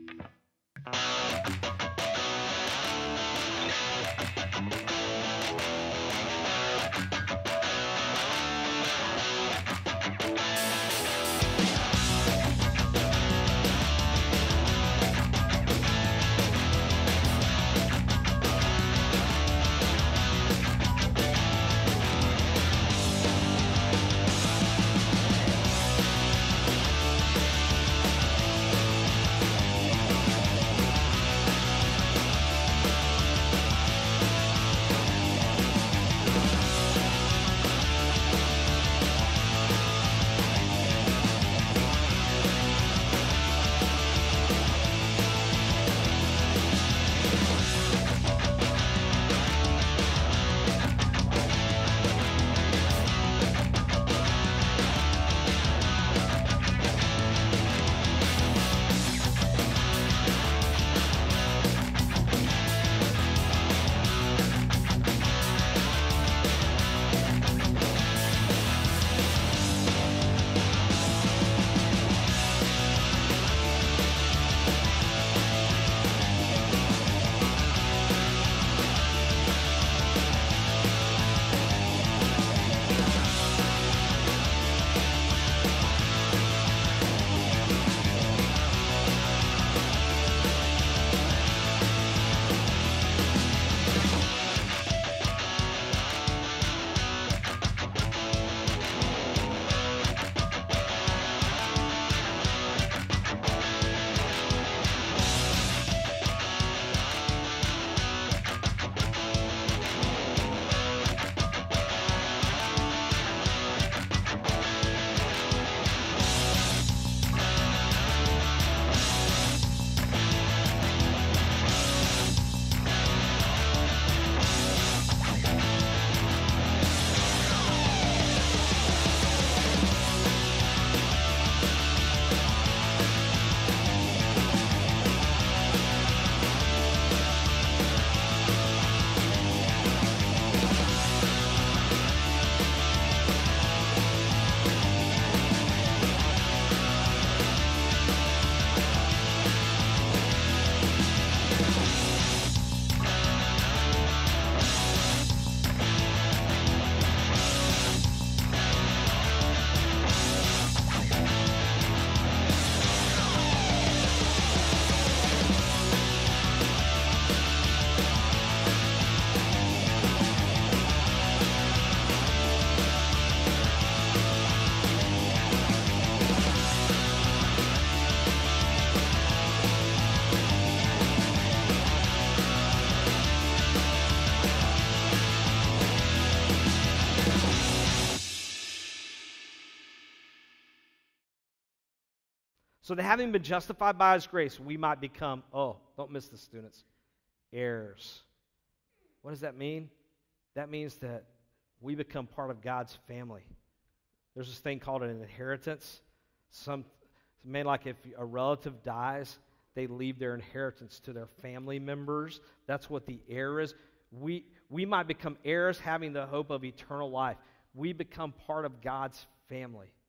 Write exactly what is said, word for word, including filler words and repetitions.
So that having been justified by his grace, we might become, oh, don't miss this, students, heirs. What does that mean? That means that we become part of God's family. There's this thing called an inheritance. Some, man, like if a relative dies, they leave their inheritance to their family members. That's what the heir is. We, we might become heirs having the hope of eternal life. We become part of God's family.